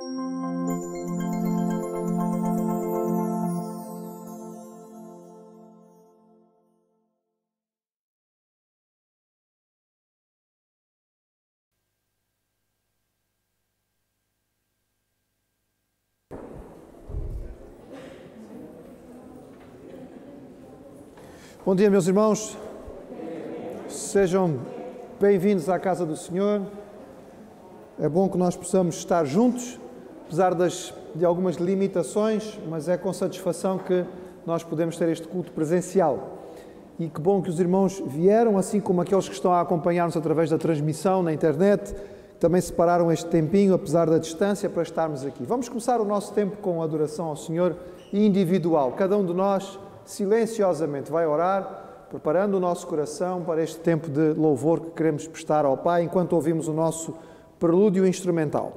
Bom dia, meus irmãos. Sejam bem-vindos à casa do Senhor. É bom que nós possamos estar juntos, apesar de algumas limitações, mas é com satisfação que nós podemos ter este culto presencial. E que bom que os irmãos vieram, assim como aqueles que estão a acompanhar-nos através da transmissão na internet, que também separaram este tempinho, apesar da distância, para estarmos aqui. Vamos começar o nosso tempo com adoração ao Senhor individual. Cada um de nós silenciosamente vai orar, preparando o nosso coração para este tempo de louvor que queremos prestar ao Pai, enquanto ouvimos o nosso prelúdio instrumental.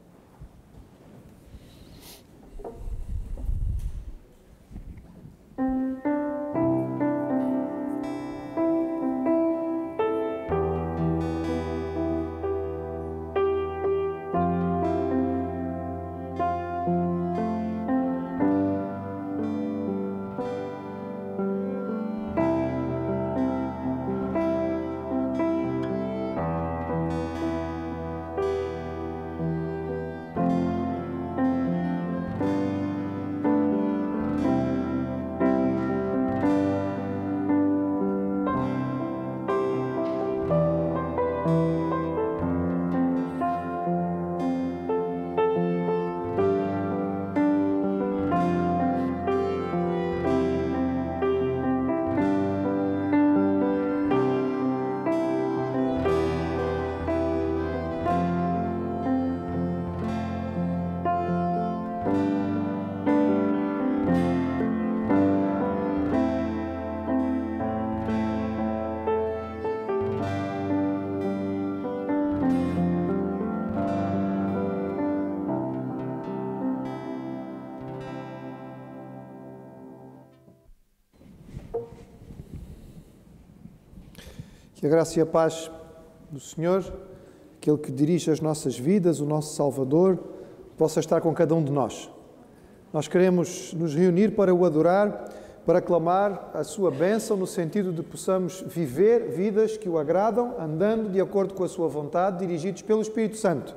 Que a graça e a paz do Senhor, aquele que dirige as nossas vidas, o nosso Salvador, possa estar com cada um de nós. Nós queremos nos reunir para o adorar, para clamar a sua bênção, no sentido de possamos viver vidas que o agradam, andando de acordo com a sua vontade, dirigidos pelo Espírito Santo.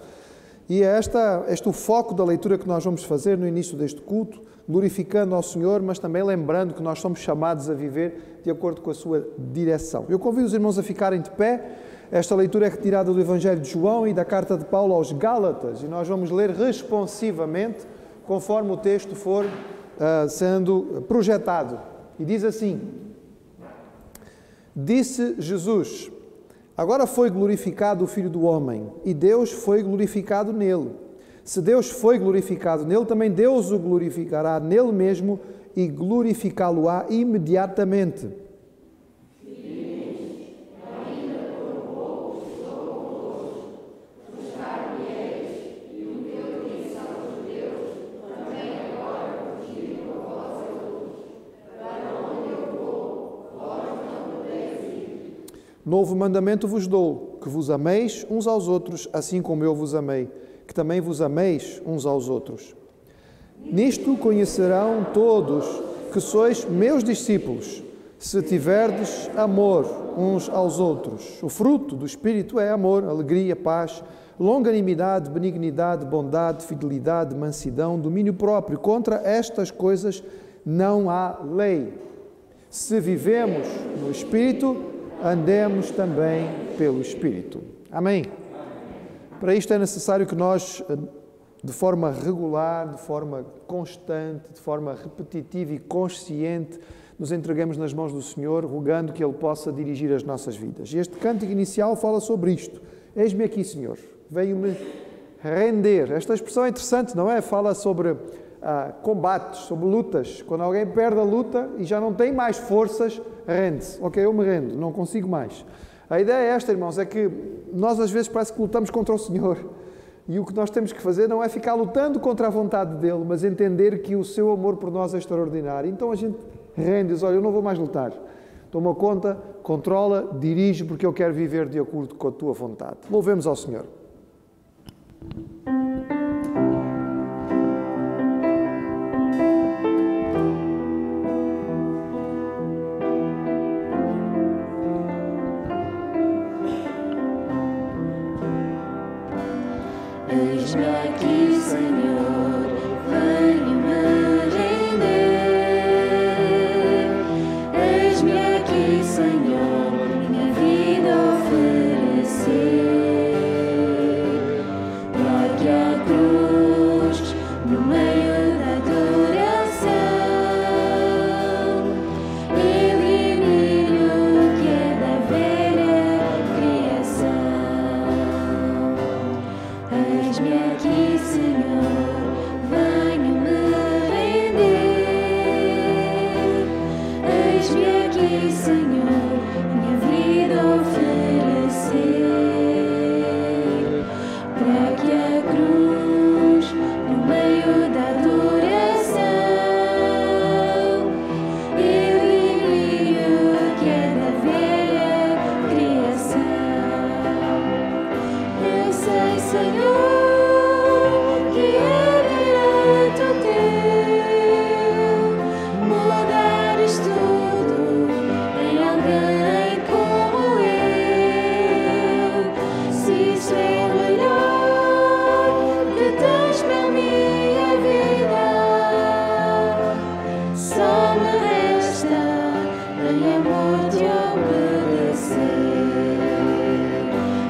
E é este o foco da leitura que nós vamos fazer no início deste culto, glorificando ao Senhor, mas também lembrando que nós somos chamados a viver de acordo com a sua direção. Eu convido os irmãos a ficarem de pé. Esta leitura é retirada do Evangelho de João e da carta de Paulo aos Gálatas, e nós vamos ler responsivamente, conforme o texto for sendo projetado. E diz assim: Disse Jesus: Agora foi glorificado o Filho do Homem, e Deus foi glorificado nele. Se Deus foi glorificado nele, também Deus o glorificará nele mesmo e glorificá-lo-á imediatamente. Novo mandamento vos dou, que vos ameis uns aos outros, assim como eu vos amei, que também vos ameis uns aos outros. Nisto conhecerão todos que sois meus discípulos, se tiverdes amor uns aos outros. O fruto do Espírito é amor, alegria, paz, longanimidade, benignidade, bondade, fidelidade, mansidão, domínio próprio. Contra estas coisas não há lei. Se vivemos no Espírito, andemos também pelo Espírito. Amém? Para isto é necessário que nós, de forma regular, de forma constante, de forma repetitiva e consciente, nos entreguemos nas mãos do Senhor, rogando que Ele possa dirigir as nossas vidas. E este cântico inicial fala sobre isto. Eis-me aqui, Senhor. Venho-me render. Esta expressão é interessante, não é? Fala sobre combates, sobre lutas. Quando alguém perde a luta e já não tem mais forças, rende-se. Ok, eu me rendo, não consigo mais. A ideia é esta, irmãos, é que nós às vezes parece que lutamos contra o Senhor. E o que nós temos que fazer não é ficar lutando contra a vontade dEle, mas entender que o seu amor por nós é extraordinário. Então a gente rende, diz, olha, eu não vou mais lutar. Toma conta, controla, dirige, porque eu quero viver de acordo com a tua vontade. Louvemos ao Senhor.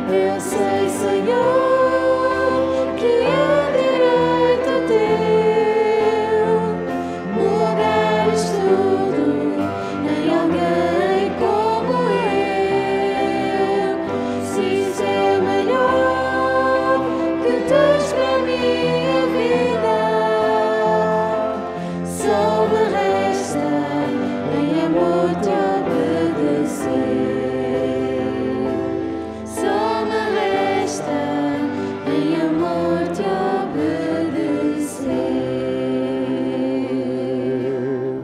Eu sei, Senhor, que é direito teu mudares tudo em alguém como eu. Se isso é melhor que tens para a minha vida, só me resta em amor te obedecer. Só me resta em amor te obedecer.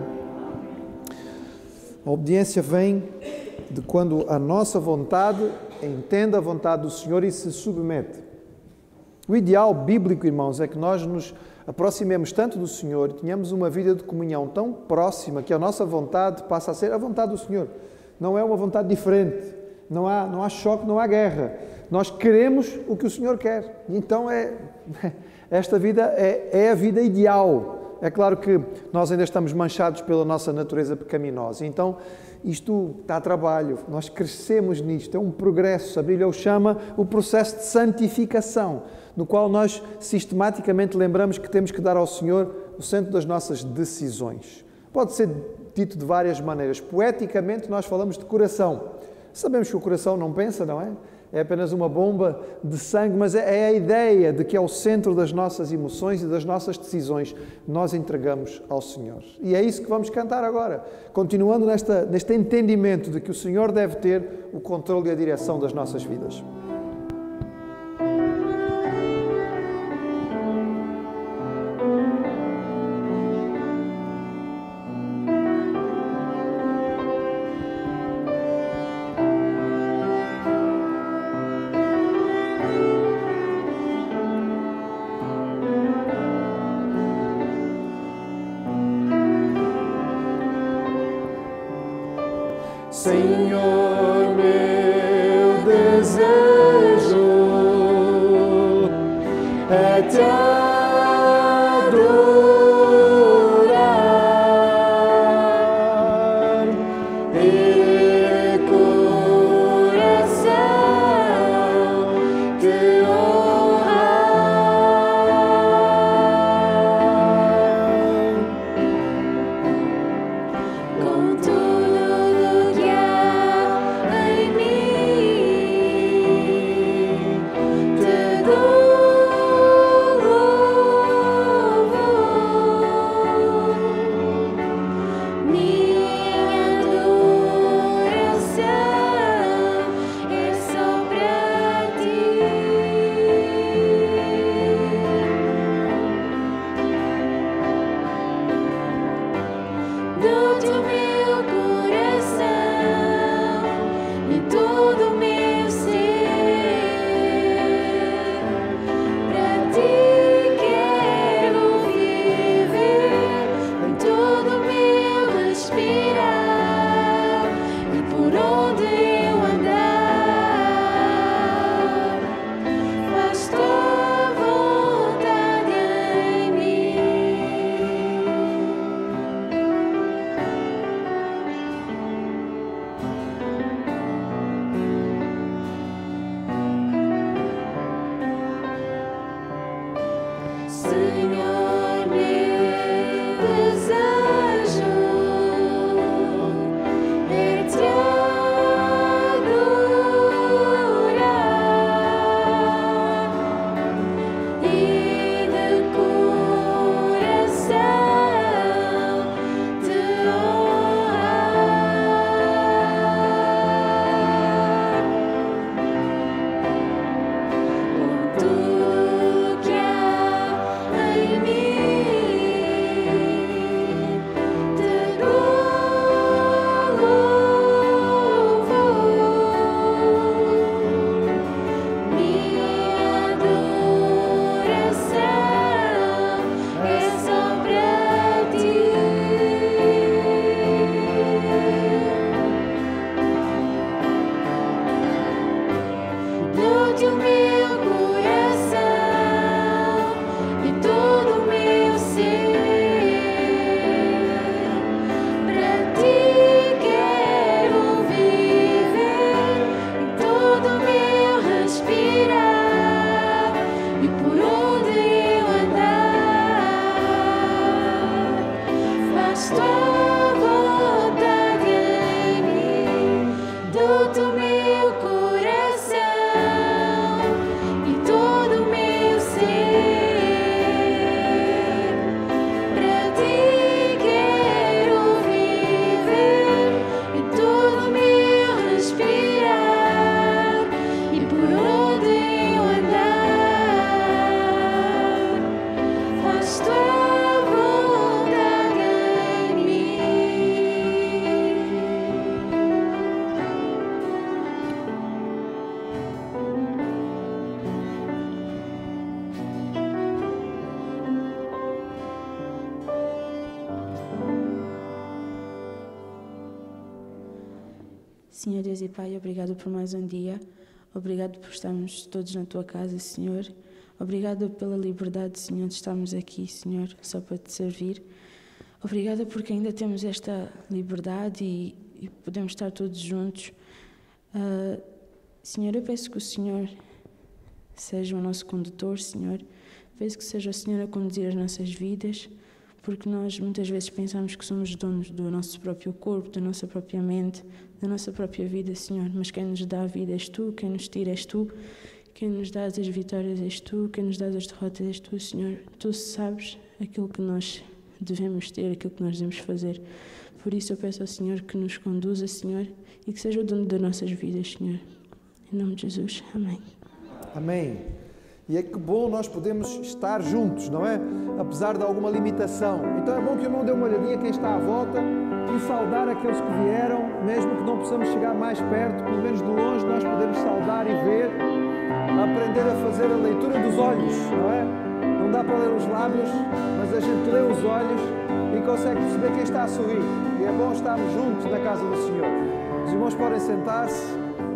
A obediência vem de quando a nossa vontade entende a vontade do Senhor e se submete. O ideal bíblico, irmãos, é que nós nos aproximemos tanto do Senhor, tenhamos uma vida de comunhão tão próxima que a nossa vontade passa a ser a vontade do Senhor. Não é uma vontade diferente, não há choque, não há guerra. Nós queremos o que o Senhor quer. Então esta vida é a vida ideal. É claro que nós ainda estamos manchados pela nossa natureza pecaminosa. Então, isto dá trabalho. Nós crescemos nisto. É um progresso. A Bíblia o chama o processo de santificação, no qual nós sistematicamente lembramos que temos que dar ao Senhor o centro das nossas decisões. Pode ser dito de várias maneiras. Poeticamente, nós falamos de coração. Sabemos que o coração não pensa, não é? É apenas uma bomba de sangue, mas é a ideia de que é o centro das nossas emoções e das nossas decisões. Nós entregamos ao Senhor. E é isso que vamos cantar agora, continuando neste entendimento de que o Senhor deve ter o controle e a direção das nossas vidas. Senhor, meu desejo é te adorar e coração te honrar com tudo que há em mim. Te dou Senhor Deus e Pai, obrigado por mais um dia. Obrigado por estarmos todos na Tua casa, Senhor. Obrigado pela liberdade, Senhor, de estarmos aqui, Senhor, só para Te servir. Obrigada porque ainda temos esta liberdade e podemos estar todos juntos. Senhor, eu peço que o Senhor seja o nosso condutor, Senhor. Peço que seja o Senhor a conduzir as nossas vidas, porque nós muitas vezes pensamos que somos donos do nosso próprio corpo, da nossa própria mente, da nossa própria vida, Senhor. Mas quem nos dá a vida és Tu, quem nos tira és Tu, quem nos dá as vitórias és Tu, quem nos dá as derrotas és Tu, Senhor. Tu sabes aquilo que nós devemos ter, aquilo que nós devemos fazer. Por isso eu peço ao Senhor que nos conduza, Senhor, e que seja o dono das nossas vidas, Senhor. Em nome de Jesus. Amém. Amém. E é que bom nós podemos estar juntos, não é? Apesar de alguma limitação. Então é bom que o irmão dê uma olhadinha quem está à volta e saudar aqueles que vieram, mesmo que não possamos chegar mais perto, pelo menos de longe nós podemos saudar e ver, aprender a fazer a leitura dos olhos, não é? Não dá para ler os lábios, mas a gente lê os olhos e consegue perceber quem está a sorrir. E é bom estarmos juntos na casa do Senhor. Os irmãos podem sentar-se.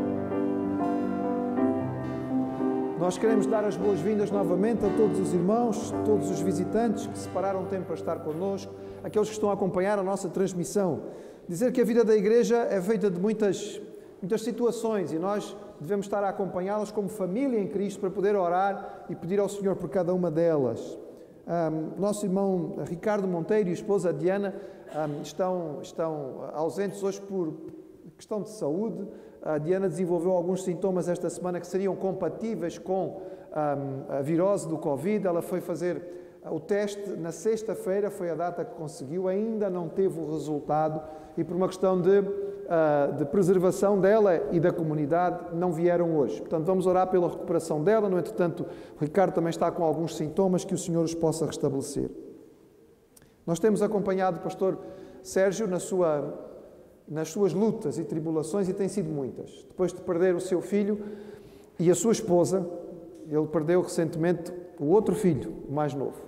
Nós queremos dar as boas-vindas novamente a todos os irmãos, todos os visitantes que separaram tempo para estar connosco, aqueles que estão a acompanhar a nossa transmissão. Dizer que a vida da igreja é feita de muitas situações e nós devemos estar a acompanhá-las como família em Cristo para poder orar e pedir ao Senhor por cada uma delas. Nosso irmão Ricardo Monteiro e a esposa Diana estão ausentes hoje por questão de saúde. A Diana desenvolveu alguns sintomas esta semana que seriam compatíveis com a virose do Covid. Ela foi fazer o teste na sexta-feira, foi a data que conseguiu, ainda não teve o resultado e por uma questão de preservação dela e da comunidade não vieram hoje. Portanto, vamos orar pela recuperação dela. No entretanto, o Ricardo também está com alguns sintomas, que o Senhor os possa restabelecer. Nós temos acompanhado o pastor Sérgio nas suas lutas e tribulações, e têm sido muitas. Depois de perder o seu filho e a sua esposa, ele perdeu recentemente o outro filho, o mais novo.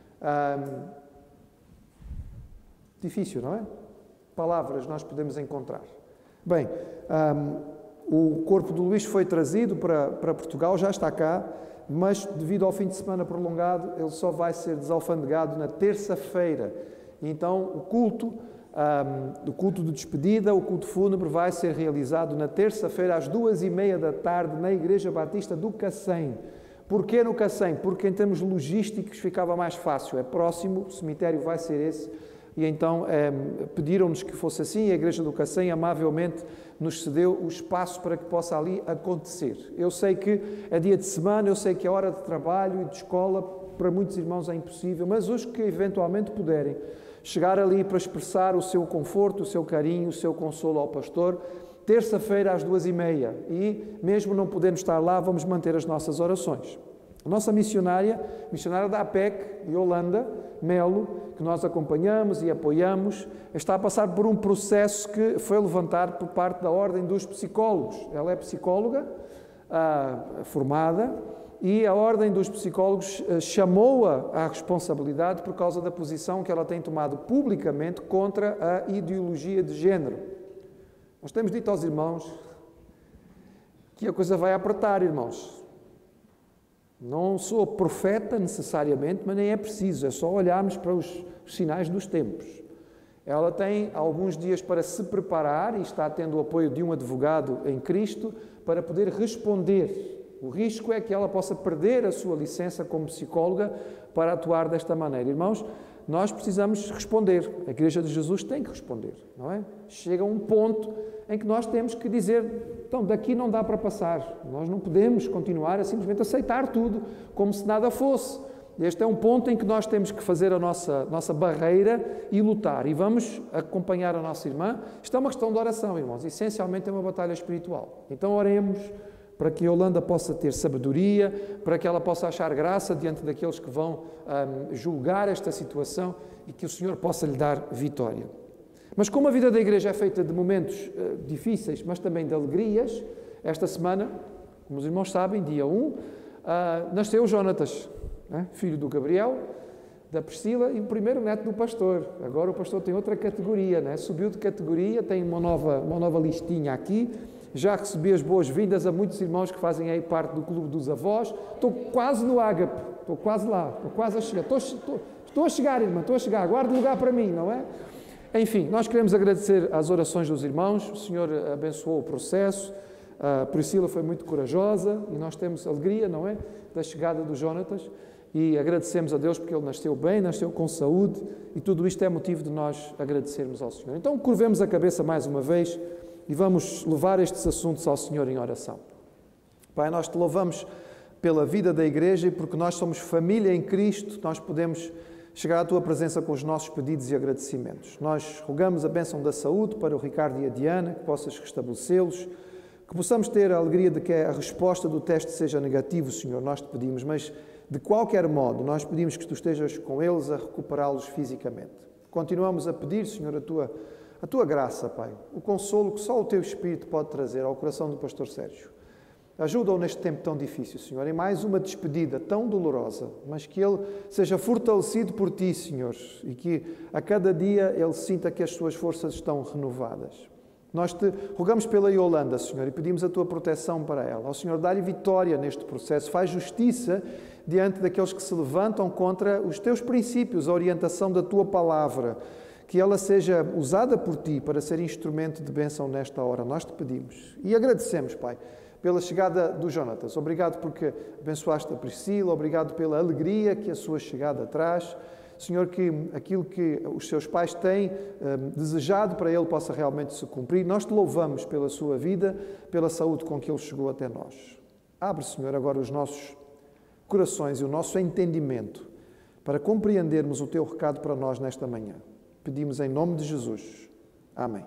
Difícil, não é? Palavras nós podemos encontrar. Bem, o corpo do Luís foi trazido para Portugal, já está cá, mas devido ao fim de semana prolongado, ele só vai ser desalfandegado na terça-feira. Então, o culto de despedida, o culto fúnebre, vai ser realizado na terça-feira às 14h30 da tarde na Igreja Batista do Cacém. Porquê no Cacém? Porque em termos logísticos ficava mais fácil, é próximo, o cemitério vai ser esse, e então pediram-nos que fosse assim, e a Igreja do Cacém amavelmente nos cedeu o espaço para que possa ali acontecer. Eu sei que é dia de semana, eu sei que é hora de trabalho e de escola, para muitos irmãos é impossível, mas os que eventualmente puderem chegar ali para expressar o seu conforto, o seu carinho, o seu consolo ao pastor, terça-feira às 14h30, e mesmo não podendo estar lá, vamos manter as nossas orações. A nossa missionária da APEC, Yolanda Melo, que nós acompanhamos e apoiamos, está a passar por um processo que foi levantado por parte da Ordem dos Psicólogos. Ela é psicóloga formada, e a Ordem dos Psicólogos chamou-a à responsabilidade por causa da posição que ela tem tomado publicamente contra a ideologia de género. Nós temos dito aos irmãos que a coisa vai apertar, irmãos. Não sou profeta necessariamente, mas nem é preciso, é só olharmos para os sinais dos tempos. Ela tem alguns dias para se preparar e está tendo o apoio de um advogado em Cristo para poder responder. O risco é que ela possa perder a sua licença como psicóloga para atuar desta maneira. Irmãos, nós precisamos responder. A Igreja de Jesus tem que responder, não é? Chega um ponto em que nós temos que dizer, então, daqui não dá para passar. Nós não podemos continuar a simplesmente aceitar tudo como se nada fosse. Este é um ponto em que nós temos que fazer a nossa barreira e lutar. E vamos acompanhar a nossa irmã. Isto é uma questão de oração, irmãos. Essencialmente é uma batalha espiritual. Então, oremos para que a Yolanda possa ter sabedoria, para que ela possa achar graça diante daqueles que vão julgar esta situação e que o Senhor possa lhe dar vitória. Mas como a vida da igreja é feita de momentos difíceis, mas também de alegrias, esta semana, como os irmãos sabem, dia 1, nasceu o Jonatas, filho do Gabriel. da Priscila e o primeiro neto do pastor. Agora o pastor tem outra categoria, né? Subiu de categoria, tem uma nova listinha aqui. Já recebi as boas-vindas a muitos irmãos que fazem aí parte do Clube dos Avós. Estou quase no ágape, estou quase lá, estou quase a chegar. Estou a chegar, irmã, estou a chegar. Guarde lugar para mim, não é? Enfim, nós queremos agradecer às orações dos irmãos. O Senhor abençoou o processo. A Priscila foi muito corajosa e nós temos alegria, não é? Da chegada do Jonatas. E agradecemos a Deus porque ele nasceu bem, nasceu com saúde, e tudo isto é motivo de nós agradecermos ao Senhor. Então, curvemos a cabeça mais uma vez e vamos levar estes assuntos ao Senhor em oração. Pai, nós te louvamos pela vida da Igreja e porque nós somos família em Cristo, nós podemos chegar à tua presença com os nossos pedidos e agradecimentos. Nós rogamos a bênção da saúde para o Ricardo e a Diana, que possas restabelecê-los, que possamos ter a alegria de que a resposta do teste seja negativa, Senhor, nós te pedimos, mas de qualquer modo, nós pedimos que tu estejas com eles a recuperá-los fisicamente. Continuamos a pedir, Senhor, a tua graça, Pai, o consolo que só o teu Espírito pode trazer ao coração do pastor Sérgio. Ajuda-o neste tempo tão difícil, Senhor, em mais uma despedida tão dolorosa, mas que ele seja fortalecido por ti, Senhor, e que a cada dia ele sinta que as suas forças estão renovadas. Nós te rogamos pela Yolanda, Senhor, e pedimos a tua proteção para ela. Ó Senhor, dá-lhe vitória neste processo, faz justiça diante daqueles que se levantam contra os teus princípios, a orientação da tua palavra, que ela seja usada por ti para ser instrumento de bênção nesta hora. Nós te pedimos e agradecemos, Pai, pela chegada do Jonatas. Obrigado porque abençoaste a Priscila, obrigado pela alegria que a sua chegada traz. Senhor, que aquilo que os seus pais têm desejado para ele possa realmente se cumprir. Nós te louvamos pela sua vida, pela saúde com que ele chegou até nós. Abre, Senhor, agora os nossos corações e o nosso entendimento para compreendermos o teu recado para nós nesta manhã. Pedimos em nome de Jesus. Amém.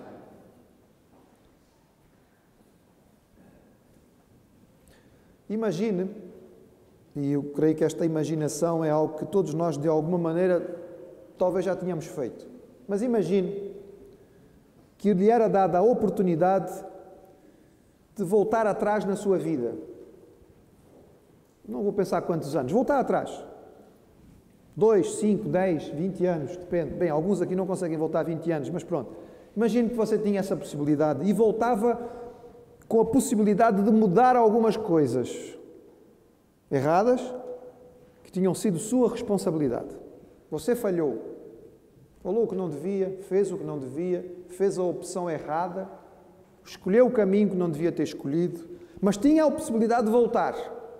Imagine, e eu creio que esta imaginação é algo que todos nós, de alguma maneira, talvez já tínhamos feito. Mas imagine que lhe era dada a oportunidade de voltar atrás na sua vida. Não vou pensar quantos anos. Voltar atrás. 2, 5, 10, 20 anos, depende. Bem, alguns aqui não conseguem voltar 20 anos, mas pronto. Imagine que você tinha essa possibilidade e voltava com a possibilidade de mudar algumas coisas erradas que tinham sido sua responsabilidade. Você falhou. Falou o que não devia, fez o que não devia, fez a opção errada, escolheu o caminho que não devia ter escolhido, mas tinha a possibilidade de voltar.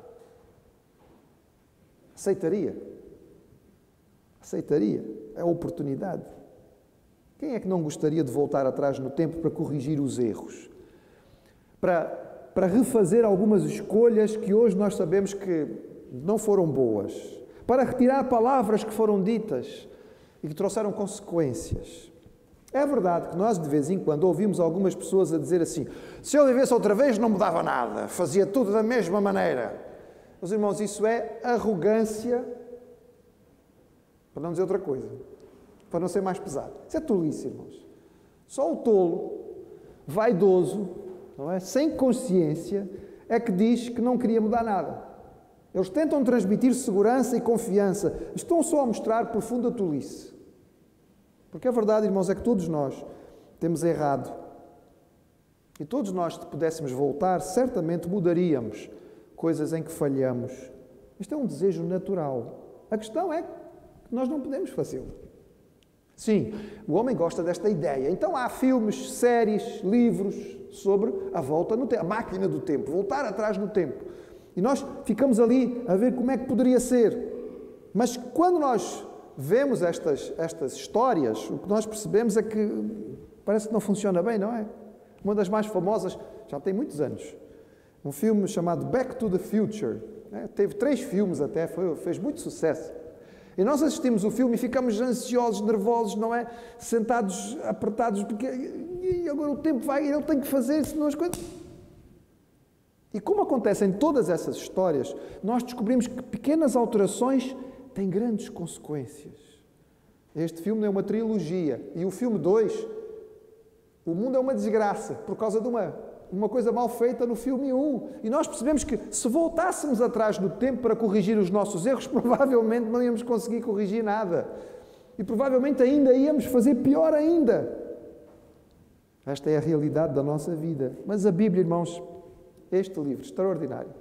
Aceitaria? Aceitaria a oportunidade? Quem é que não gostaria de voltar atrás no tempo para corrigir os erros? Para refazer algumas escolhas que hoje nós sabemos que não foram boas? Para retirar palavras que foram ditas e que trouxeram consequências? É verdade que nós de vez em quando ouvimos algumas pessoas a dizer assim: se eu vivesse outra vez não mudava nada, fazia tudo da mesma maneira. Meus irmãos, isso é arrogância, para não dizer outra coisa, para não ser mais pesado. Isso é tolice, irmãos. Só o tolo, vaidoso, não é? Sem consciência, é que diz que não queria mudar nada. Eles tentam transmitir segurança e confiança, estão só a mostrar profunda tolice. Porque a verdade, irmãos, é que todos nós temos errado. E todos nós, se pudéssemos voltar, certamente mudaríamos coisas em que falhamos. Isto é um desejo natural. A questão é que nós não podemos fazê-lo. Sim, o homem gosta desta ideia. Então há filmes, séries, livros sobre a volta no tempo, a máquina do tempo, voltar atrás no tempo. E nós ficamos ali a ver como é que poderia ser. Mas quando nós vemos estas histórias, o que nós percebemos é que parece que não funciona bem, não é? Uma das mais famosas, já tem muitos anos, um filme chamado Back to the Future. Teve 3 filmes até, fez muito sucesso. E nós assistimos o filme e ficamos ansiosos, nervosos, não é? Sentados, apertados, porque e agora o tempo vai e ele tem que fazer, senão as coisas... E como acontece em todas essas histórias, nós descobrimos que pequenas alterações têm grandes consequências. Este filme é uma trilogia. E o filme 2, o mundo é uma desgraça por causa de uma uma coisa mal feita no filme 1. E nós percebemos que se voltássemos atrás no tempo para corrigir os nossos erros, provavelmente não íamos conseguir corrigir nada. E provavelmente ainda íamos fazer pior ainda. Esta é a realidade da nossa vida. Mas a Bíblia, irmãos, este livro extraordinário,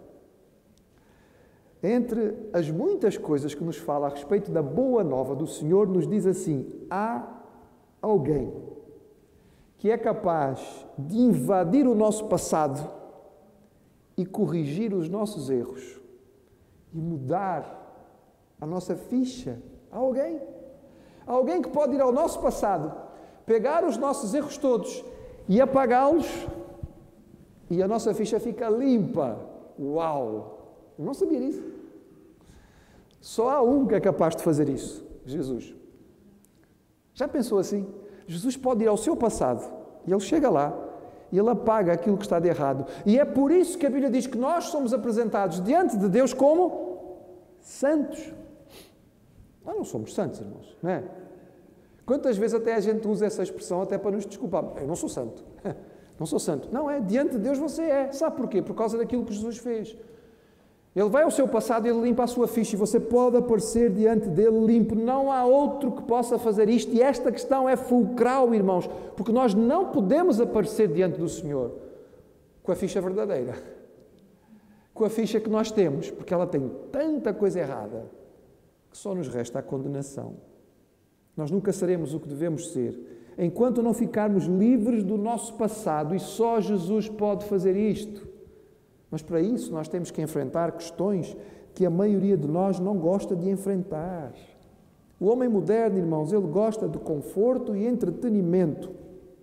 entre as muitas coisas que nos fala a respeito da boa nova do Senhor, nos diz assim: há alguém que é capaz de invadir o nosso passado e corrigir os nossos erros e mudar a nossa ficha. Há alguém. Há alguém que pode ir ao nosso passado, pegar os nossos erros todos e apagá-los, e a nossa ficha fica limpa. Uau! Eu não sabia disso. Só há um que é capaz de fazer isso: Jesus. Já pensou assim? Jesus pode ir ao seu passado e ele chega lá e ele apaga aquilo que está de errado. E é por isso que a Bíblia diz que nós somos apresentados diante de Deus como santos. Nós não somos santos, irmãos, não é? Quantas vezes até a gente usa essa expressão até para nos desculpar? Eu não sou santo. Não sou santo. Não é, diante de Deus você é. Sabe porquê? Por causa daquilo que Jesus fez. Ele vai ao seu passado e ele limpa a sua ficha e você pode aparecer diante dele limpo. Não há outro que possa fazer isto. E esta questão é fulcral, irmãos, porque nós não podemos aparecer diante do Senhor com a ficha verdadeira, com a ficha que nós temos, porque ela tem tanta coisa errada que só nos resta a condenação. Nós nunca seremos o que devemos ser enquanto não ficarmos livres do nosso passado, e só Jesus pode fazer isto. Mas para isso nós temos que enfrentar questões que a maioria de nós não gosta de enfrentar. O homem moderno, irmãos, ele gosta de conforto e entretenimento.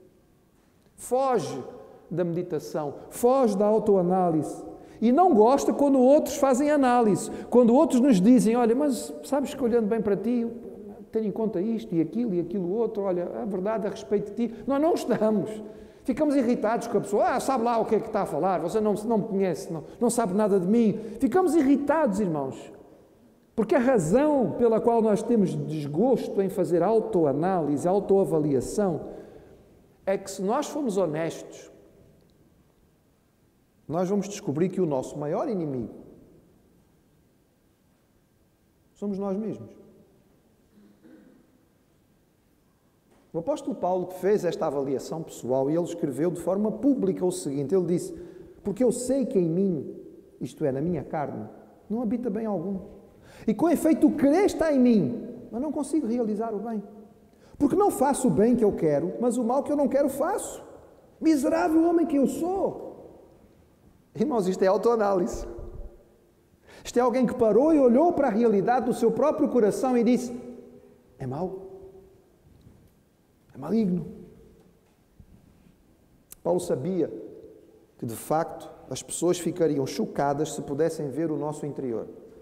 Foge da meditação, foge da autoanálise. E não gosta quando outros fazem análise, quando outros nos dizem: olha, mas sabes que olhando bem para ti, tendo em conta isto e aquilo outro, olha, a verdade a respeito de ti. Nós não estamos. Ficamos irritados com a pessoa: sabe lá o que é que está a falar, você não me conhece, não sabe nada de mim. Ficamos irritados, irmãos, porque a razão pela qual nós temos desgosto em fazer autoanálise, autoavaliação, é que se nós formos honestos, nós vamos descobrir que o nosso maior inimigo somos nós mesmos. O apóstolo Paulo fez esta avaliação pessoal e ele escreveu de forma pública o seguinte: ele disse: porque eu sei que em mim, isto é, na minha carne, não habita bem algum. E com efeito o querer está em mim, mas não consigo realizar o bem. Porque não faço o bem que eu quero, mas o mal que eu não quero faço. Miserável homem que eu sou. Irmãos, isto é autoanálise. Isto é alguém que parou e olhou para a realidade do seu próprio coração e disse: é mau. É maligno. Paulo sabia que, de facto, as pessoas ficariam chocadas se pudessem ver o nosso interior.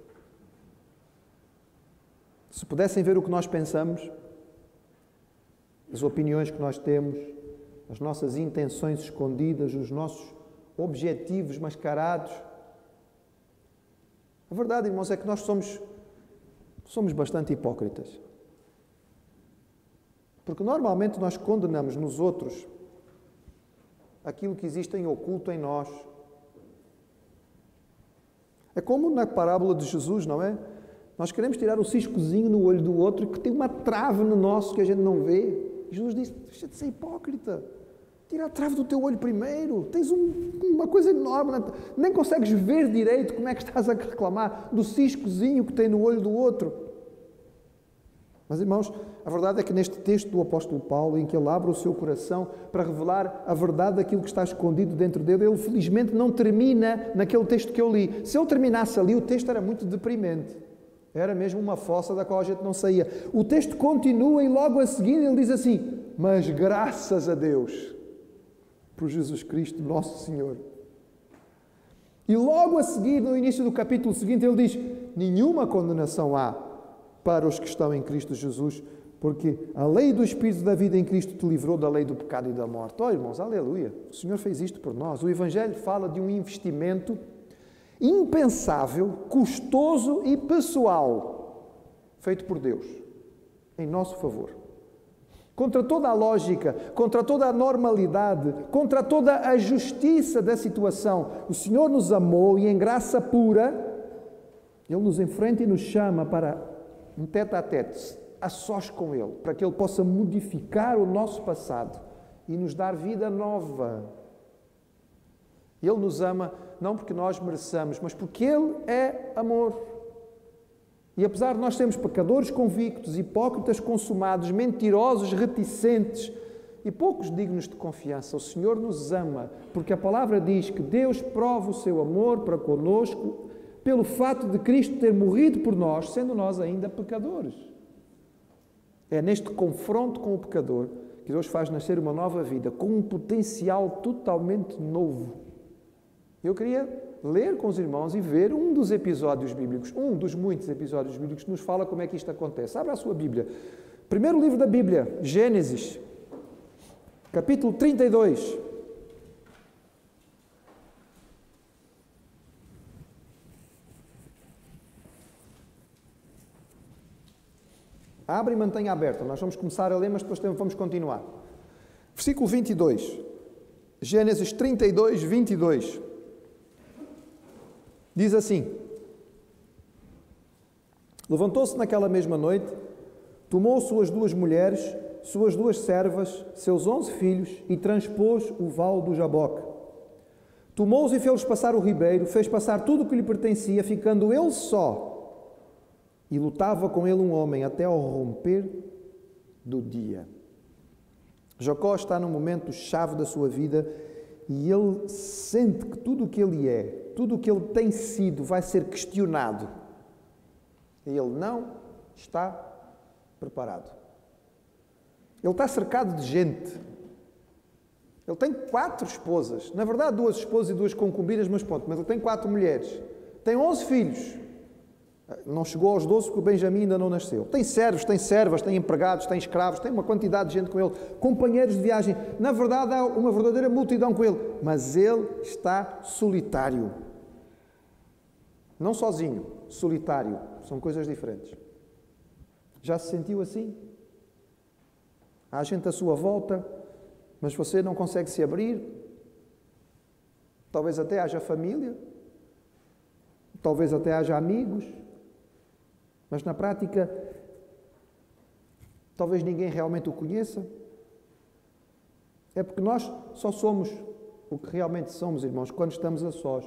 Se pudessem ver o que nós pensamos, as opiniões que nós temos, as nossas intenções escondidas, os nossos objetivos mascarados. A verdade, irmãos, é que nós somos bastante hipócritas. Porque normalmente nós condenamos nos outros aquilo que existe em oculto em nós. É como na parábola de Jesus, não é? Nós queremos tirar o ciscozinho no olho do outro que tem uma trave no nosso que a gente não vê. Jesus disse: deixa de ser hipócrita. Tira a trave do teu olho primeiro. Tens uma coisa enorme. Nem consegues ver direito como é que estás a reclamar do ciscozinho que tem no olho do outro. Mas, irmãos, a verdade é que neste texto do apóstolo Paulo, em que ele abre o seu coração para revelar a verdade daquilo que está escondido dentro dele, ele felizmente não termina naquele texto que eu li. Se ele terminasse ali, o texto era muito deprimente. Era mesmo uma fossa da qual a gente não saía. O texto continua e logo a seguir ele diz assim: mas graças a Deus por Jesus Cristo, nosso Senhor. E logo a seguir, no início do capítulo seguinte, ele diz: nenhuma condenação há para os que estão em Cristo Jesus, porque a lei do Espírito da vida em Cristo te livrou da lei do pecado e da morte. Oh, irmãos, aleluia! O Senhor fez isto por nós. O Evangelho fala de um investimento impensável, custoso e pessoal, feito por Deus, em nosso favor. contra toda a lógica, contra toda a normalidade, contra toda a justiça da situação. O Senhor nos amou e em graça pura, Ele nos enfrenta e nos chama para um tete-a-tete, a sós com Ele, para que Ele possa modificar o nosso passado e nos dar vida nova. Ele nos ama não porque nós mereçamos, mas porque Ele é amor. E apesar de nós sermos pecadores convictos, hipócritas consumados, mentirosos, reticentes e poucos dignos de confiança, o Senhor nos ama, porque a palavra diz que Deus prova o seu amor para conosco pelo fato de Cristo ter morrido por nós, sendo nós ainda pecadores. É neste confronto com o pecador que Deus faz nascer uma nova vida, com um potencial totalmente novo. Eu queria ler com os irmãos e ver um dos episódios bíblicos, um dos muitos episódios bíblicos que nos fala como é que isto acontece. Abra a sua Bíblia. Primeiro livro da Bíblia, Gênesis, capítulo 32. Abre e mantenha aberta. Nós vamos começar a ler, mas depois vamos continuar. Versículo 22. Gênesis 32, 22. Diz assim: levantou-se naquela mesma noite, tomou suas 2 mulheres, suas 2 servas, seus 11 filhos e transpôs o vale do Jaboque. Tomou-os e fez-los passar o ribeiro, fez passar tudo o que lhe pertencia, ficando ele só. E lutava com ele um homem até ao romper do dia. Jacó está num momento chave da sua vida e ele sente que tudo o que ele é, tudo o que ele tem sido, vai ser questionado. E ele não está preparado. Ele está cercado de gente. Ele tem 4 esposas. Na verdade, 2 esposas e 2 concubinas, mas pronto. Mas ele tem 4 mulheres. Tem 11 filhos. Não chegou aos 12 porque o Benjamim ainda não nasceu. Tem servos, tem servas, tem empregados, tem escravos, tem uma quantidade de gente com ele, companheiros de viagem. Na verdade, há uma verdadeira multidão com ele. Mas ele está solitário. Não sozinho, solitário. São coisas diferentes. Já se sentiu assim? Há gente à sua volta, mas você não consegue se abrir? Talvez até haja família. Talvez até haja amigos. Mas na prática, talvez ninguém realmente o conheça. É porque nós só somos o que realmente somos, irmãos, quando estamos a sós.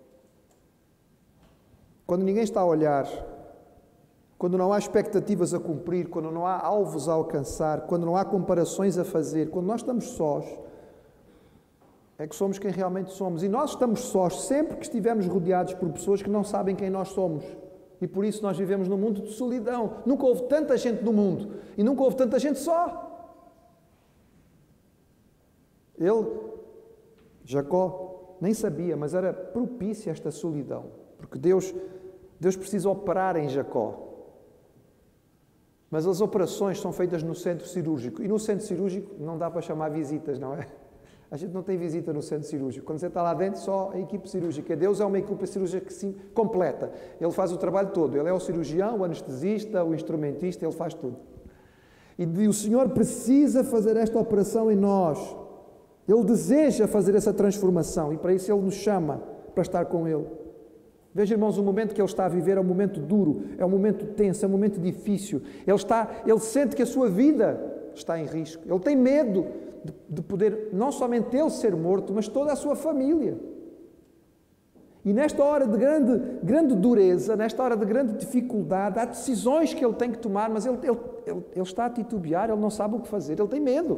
Quando ninguém está a olhar, quando não há expectativas a cumprir, quando não há alvos a alcançar, quando não há comparações a fazer, quando nós estamos sós, é que somos quem realmente somos. E nós estamos sós sempre que estivermos rodeados por pessoas que não sabem quem nós somos. E por isso nós vivemos num mundo de solidão. Nunca houve tanta gente no mundo. E nunca houve tanta gente só. Ele, Jacó, nem sabia, mas era propícia esta solidão. Porque Deus precisa operar em Jacó. Mas as operações são feitas no centro cirúrgico. E no centro cirúrgico não dá para chamar visitas, não é? A gente não tem visita no centro cirúrgico. Quando você está lá dentro, só a equipe cirúrgica. Deus é uma equipe cirúrgica completa. Ele faz o trabalho todo. Ele é o cirurgião, o anestesista, o instrumentista, ele faz tudo. E o Senhor precisa fazer esta operação em nós. Ele deseja fazer essa transformação e para isso Ele nos chama para estar com Ele. Veja, irmãos, o momento que ele está a viver é um momento duro, é um momento tenso, é um momento difícil. Ele sente que a sua vida está em risco. Ele tem medo de poder, não somente ele ser morto, mas toda a sua família. E nesta hora de grande dureza, nesta hora de grande dificuldade, há decisões que ele tem que tomar, mas ele está a titubear, ele não sabe o que fazer, ele tem medo.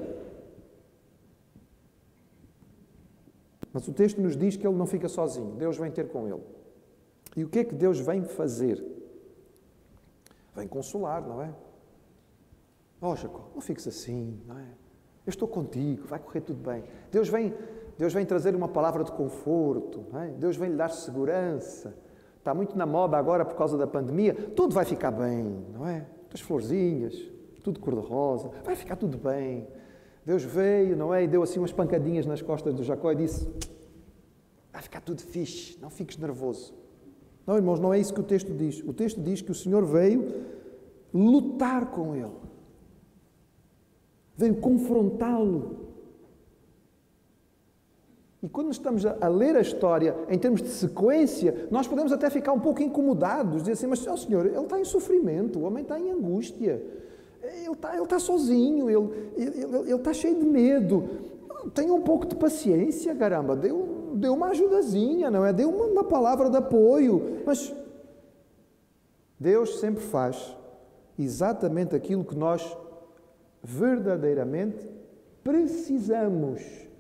Mas o texto nos diz que ele não fica sozinho, Deus vem ter com ele. E o que é que Deus vem fazer? Vem consolar, não é? Oh, Jacó, não fiques assim, não é? Eu estou contigo, vai correr tudo bem. Deus vem trazer uma palavra de conforto, não é? Deus vem lhe dar segurança. Está muito na moda agora por causa da pandemia. Tudo vai ficar bem, não é? As florzinhas, tudo cor-de-rosa, vai ficar tudo bem. Deus veio, não é? E deu assim umas pancadinhas nas costas do Jacó e disse: vai ficar tudo fixe, não fiques nervoso. Não, irmãos, não é isso que o texto diz. O texto diz que o Senhor veio lutar com ele. veio confrontá-lo. E quando estamos a ler a história, em termos de sequência, nós podemos até ficar um pouco incomodados, dizer assim, mas, Senhor, ele está em sofrimento, o homem está em angústia, ele está sozinho, ele está cheio de medo. Tenha um pouco de paciência, caramba, deu uma ajudazinha, não é? Deu uma palavra de apoio. Mas Deus sempre faz exatamente aquilo que nós verdadeiramente precisamos.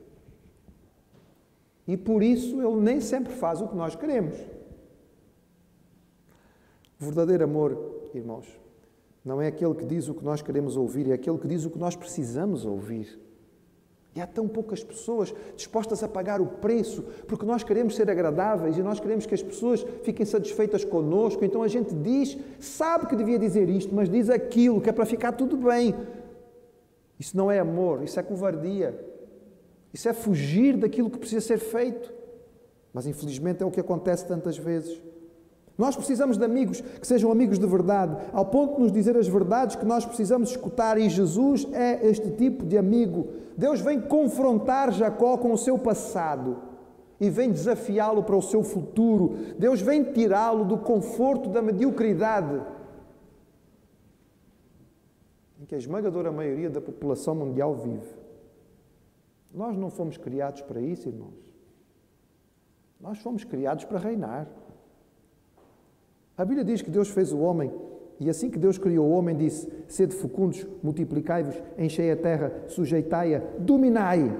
E por isso Ele nem sempre faz o que nós queremos. O verdadeiro amor, irmãos, não é aquele que diz o que nós queremos ouvir, é aquele que diz o que nós precisamos ouvir. E há tão poucas pessoas dispostas a pagar o preço, porque nós queremos ser agradáveis e nós queremos que as pessoas fiquem satisfeitas connosco. Então a gente diz, sabe que devia dizer isto, mas diz aquilo, que é para ficar tudo bem. Isso não é amor, isso é covardia. Isso é fugir daquilo que precisa ser feito. Mas infelizmente é o que acontece tantas vezes. Nós precisamos de amigos que sejam amigos de verdade, ao ponto de nos dizer as verdades que nós precisamos escutar, e Jesus é este tipo de amigo. Deus vem confrontar Jacó com o seu passado e vem desafiá-lo para o seu futuro. Deus vem tirá-lo do conforto da mediocridade em que a esmagadora maioria da população mundial vive. Nós não fomos criados para isso, irmãos. Nós fomos criados para reinar. A Bíblia diz que Deus fez o homem, e assim que Deus criou o homem, disse, sede fecundos, multiplicai-vos, enchei a terra, sujeitai-a, dominai.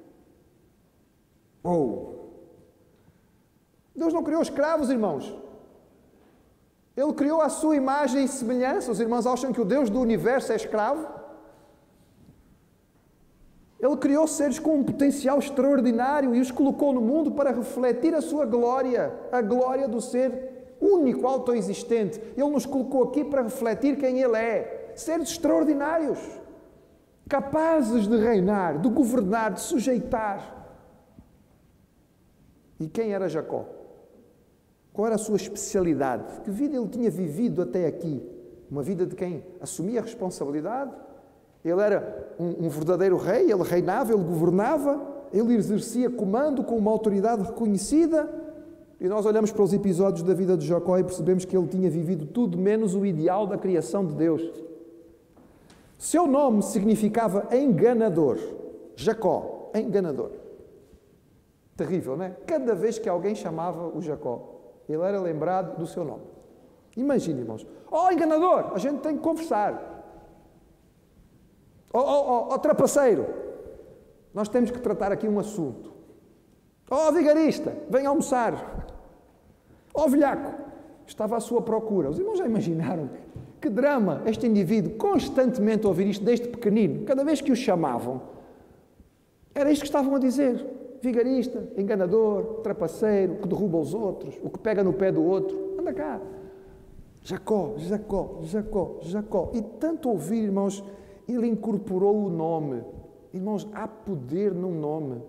Deus não criou escravos, irmãos. Ele criou a sua imagem e semelhança. Os irmãos acham que o Deus do universo é escravo? Ele criou seres com um potencial extraordinário e os colocou no mundo para refletir a sua glória, a glória do ser único, autoexistente. Ele nos colocou aqui para refletir quem Ele é. Seres extraordinários, capazes de reinar, de governar, de sujeitar. E quem era Jacó? Qual era a sua especialidade? Que vida ele tinha vivido até aqui? Uma vida de quem assumia a responsabilidade? Ele era um verdadeiro rei, ele reinava, ele governava, ele exercia comando com uma autoridade reconhecida. E nós olhamos para os episódios da vida de Jacó e percebemos que ele tinha vivido tudo menos o ideal da criação de Deus. Seu nome significava enganador. Jacó, enganador. Terrível, não é? Cada vez que alguém chamava o Jacó, ele era lembrado do seu nome. Imagine, irmãos. Oh, enganador, a gente tem que conversar. Oh, trapaceiro, nós temos que tratar aqui um assunto. Oh, vigarista, vem almoçar. Oh, velhaco, estava à sua procura. Os irmãos já imaginaram que drama este indivíduo constantemente a ouvir isto desde pequenino. Cada vez que o chamavam, era isto que estavam a dizer. Vigarista, enganador, trapaceiro, que derruba os outros, o que pega no pé do outro. Anda cá. Jacó, Jacó, Jacó, Jacó. E tanto ouvir, irmãos, ele incorporou o nome. Irmãos, há poder num nome.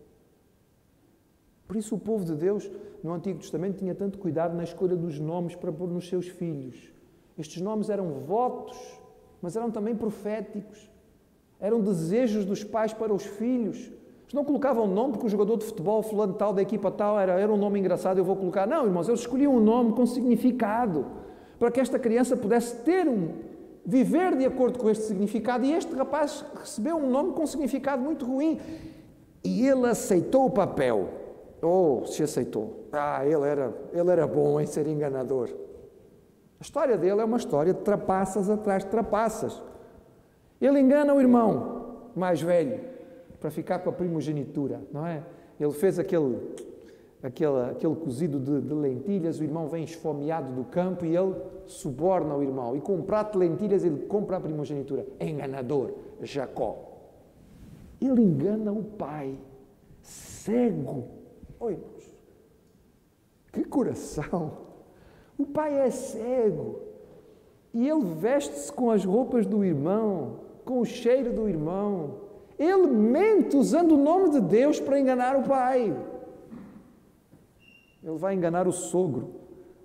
Por isso o povo de Deus, no Antigo Testamento, tinha tanto cuidado na escolha dos nomes para pôr nos seus filhos. Estes nomes eram votos, mas eram também proféticos. Eram desejos dos pais para os filhos. Eles não colocavam nome porque o jogador de futebol, fulano tal, da equipa tal, era um nome engraçado, eu vou colocar. Não, irmãos, eles escolhiam um nome com significado, para que esta criança pudesse viver de acordo com este significado. E este rapaz recebeu um nome com significado muito ruim. E ele aceitou o papel. Se aceitou. Ele era bom em ser enganador. A história dele é uma história de trapaças atrás de trapaças. Ele engana o irmão mais velho para ficar com a primogenitura, não é? Ele fez aquele cozido de lentilhas, o irmão vem esfomeado do campo e ele suborna o irmão. E com um prato de lentilhas ele compra a primogenitura. É enganador, Jacó. Ele engana o pai, cego. Irmãos, que coração! O pai é cego e ele veste-se com as roupas do irmão, com o cheiro do irmão. Ele mente usando o nome de Deus para enganar o pai. Ele vai enganar o sogro,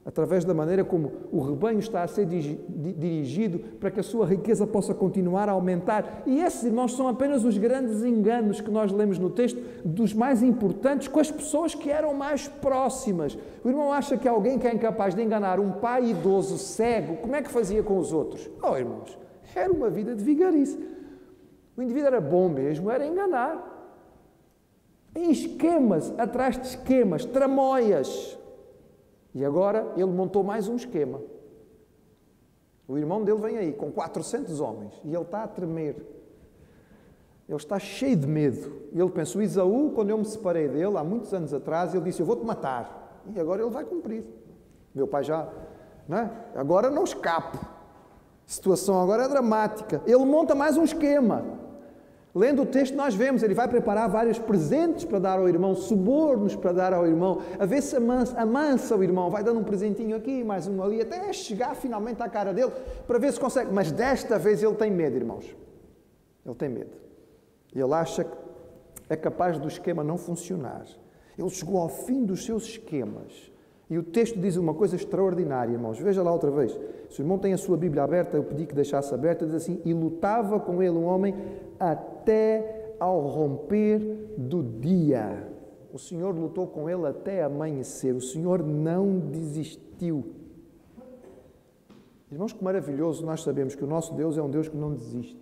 através da maneira como o rebanho está a ser dirigido para que a sua riqueza possa continuar a aumentar. E esses, irmãos, são apenas os grandes enganos que nós lemos no texto, dos mais importantes, com as pessoas que eram mais próximas. O irmão acha que alguém que é incapaz de enganar um pai idoso, cego, como é que fazia com os outros? Oh, irmãos, era uma vida de vigarice. O indivíduo era bom mesmo, era enganar. Em esquemas, atrás de esquemas, tramóias. E agora ele montou mais um esquema. O irmão dele vem aí com 400 homens e ele está a tremer. Ele está cheio de medo. E ele pensa, o Esaú, quando eu me separei dele, há muitos anos atrás, ele disse, eu vou-te matar. E agora ele vai cumprir. Meu pai já, não é? Agora não escapo. A situação agora é dramática. Ele monta mais um esquema. Lendo o texto nós vemos, ele vai preparar vários presentes para dar ao irmão, subornos para dar ao irmão, a ver se amansa o irmão, vai dando um presentinho aqui, mais um ali, até chegar finalmente à cara dele, para ver se consegue. Mas desta vez ele tem medo, irmãos. Ele tem medo. Ele acha que é capaz do esquema não funcionar. Ele chegou ao fim dos seus esquemas. E o texto diz uma coisa extraordinária, irmãos. Veja lá outra vez. Se o irmão tem a sua Bíblia aberta, eu pedi que deixasse aberta, diz assim, e lutava com ele um homem até ao romper do dia. O Senhor lutou com ele até amanhecer. O Senhor não desistiu. Irmãos, que maravilhoso nós sabemos que o nosso Deus é um Deus que não desiste.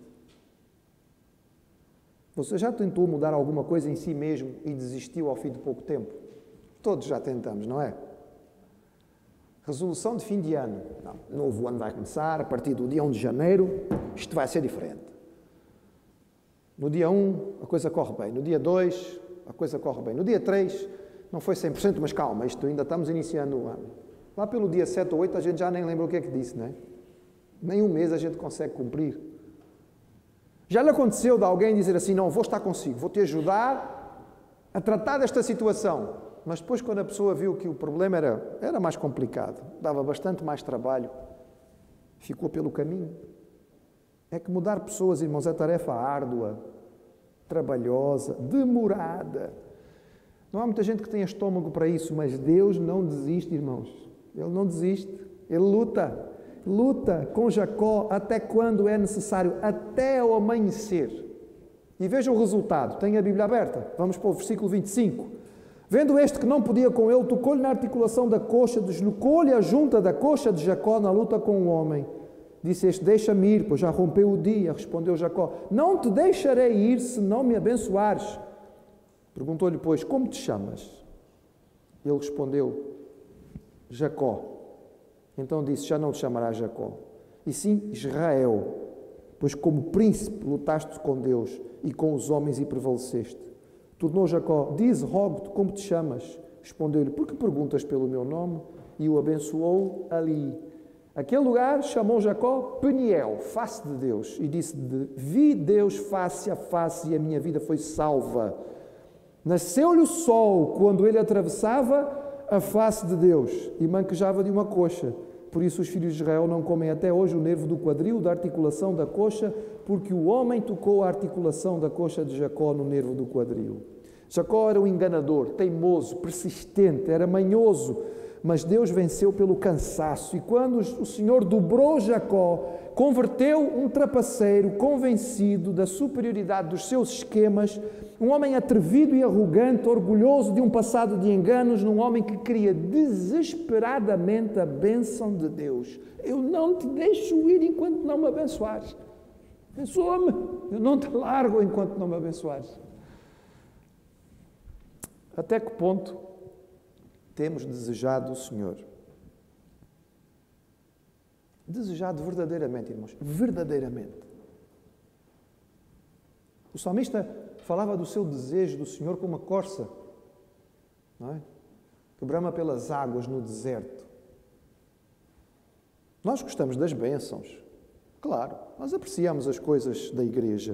Você já tentou mudar alguma coisa em si mesmo e desistiu ao fim de pouco tempo? Todos já tentamos, não é? Resolução de fim de ano. Não, o novo ano vai começar, a partir do dia 1 de janeiro, isto vai ser diferente. No dia 1, a coisa corre bem. No dia 2, a coisa corre bem. No dia 3, não foi 100%, mas calma, isto ainda estamos iniciando o ano. Lá pelo dia 7 ou 8, a gente já nem lembra o que é que disse, não é? Nem um mês a gente consegue cumprir. Já lhe aconteceu de alguém dizer assim, não, vou estar consigo, vou te ajudar a tratar desta situação. Mas depois, quando a pessoa viu que o problema era mais complicado, dava bastante mais trabalho, ficou pelo caminho. É que mudar pessoas, irmãos, é tarefa árdua, trabalhosa, demorada. Não há muita gente que tenha estômago para isso, mas Deus não desiste, irmãos. Ele não desiste. Ele luta. Luta com Jacó até quando é necessário, até ao amanhecer. E veja o resultado. Tem a Bíblia aberta. Vamos para o versículo 25. Vendo este que não podia com ele, tocou-lhe na articulação da coxa, deslocou-lhe a junta da coxa de Jacó na luta com o homem. Disse este, deixa-me ir, pois já rompeu o dia. Respondeu Jacó, não te deixarei ir se não me abençoares. Perguntou-lhe, pois, como te chamas? Ele respondeu, Jacó. Então disse, já não te chamarás Jacó, e sim Israel, pois como príncipe lutaste com Deus e com os homens e prevaleceste. Tornou Jacó, diz, rogo-te, como te chamas? Respondeu-lhe, por que perguntas pelo meu nome? E o abençoou ali. Aquele lugar chamou Jacó Peniel, face de Deus, e disse, vi Deus face a face e a minha vida foi salva. Nasceu-lhe o sol quando ele atravessava a face de Deus e manquejava de uma coxa. Por isso os filhos de Israel não comem até hoje o nervo do quadril, da articulação da coxa, porque o homem tocou a articulação da coxa de Jacó no nervo do quadril. Jacó era um enganador, teimoso, persistente, era manhoso, mas Deus venceu pelo cansaço. E quando o Senhor dobrou Jacó, converteu um trapaceiro convencido da superioridade dos seus esquemas, um homem atrevido e arrogante, orgulhoso de um passado de enganos, num homem que queria desesperadamente a bênção de Deus. Eu não te deixo ir enquanto não me abençoares. Abençoa-me, eu não te largo enquanto não me abençoares. Até que ponto temos desejado o Senhor? Desejado verdadeiramente, irmãos, verdadeiramente. O salmista falava do seu desejo do Senhor como uma corça, não é? Que brama pelas águas no deserto. Nós gostamos das bênçãos, claro, nós apreciamos as coisas da igreja.